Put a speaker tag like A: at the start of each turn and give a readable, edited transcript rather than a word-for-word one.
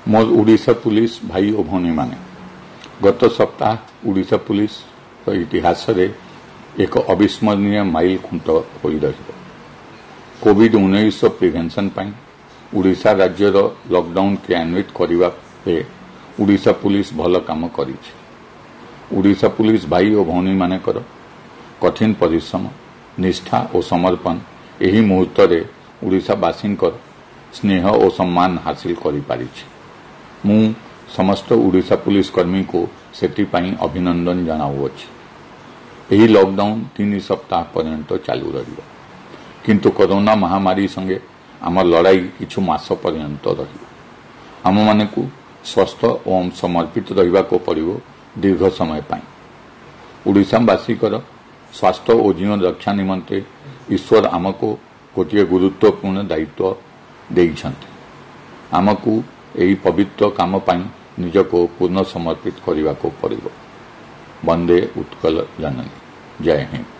A: मोर Odisha police भाई और भौणी माने गत सप्ताह ओडिशा पुलिस इतिहास रे एक अविस्मरणीय माइल खुंट हो कोविड-19 प्रिवेंशन पाई ओडिशा राज्यर लॉकडाउन क्रियान्वित करने पे ओडिशा पुलिस भल काम करी। ओडिशा पुलिस भाई और भौणी मानकर कठिन परिश्रम निष्ठा और समर्पण यही मुहूर्त रे ओडिशावासी स्नेह और सम्मान हासिल करि पारिछि। मु समस्त ओडिशा पुलिस कर्मी को सेटिपाई अभिनंदन जनाउछि। यही लॉकडाउन 3 सप्ताह पर्यंत चालू रहिबो, किंतु कोरोना महामारी संगे आम लड़ाई किछु मास पर्यंत रहिबो। आम माने को स्वस्थ और समर्पित रहिबा को पड़िबो दीर्घ समय पाई। ओडिशावासीकर स्वास्थ्य और जीवन रक्षा निमंते ईश्वर आमको गोटे गुरुत्वपूर्ण दायित्व देइछन्ते। आमको यही पवित्र काम पाई निज को पूर्ण समर्पित करने को पड़िबो। वंदे उत्कल जननी। जय हिंद।